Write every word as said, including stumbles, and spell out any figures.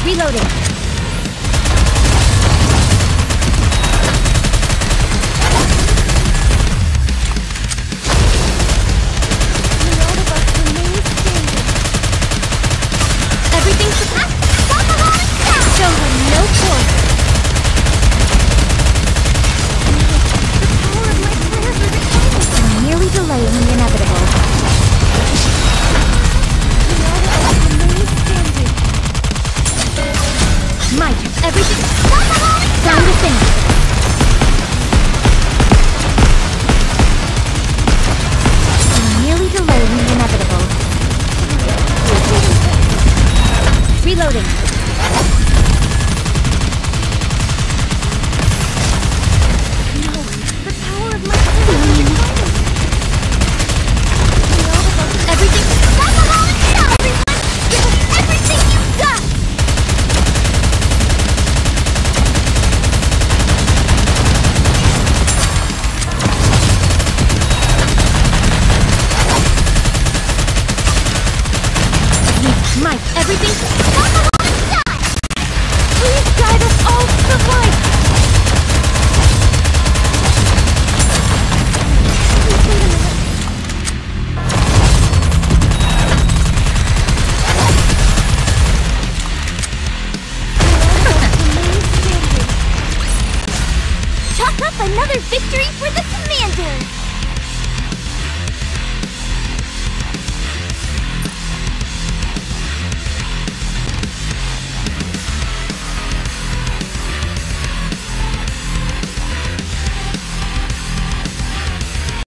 Reloading. Everything's suppressed. Show her no quarter. The power of my prayers is exciting. I'm merely delaying the inevitable. Might everything. Time to finish. I'm merely delaying the inevitable. Reloading. No, the power of my everything. Everyone, give us everything you've got. Might everything. Please guide us all to the light! Please wait a minute. Chalk up another victory for the Commander!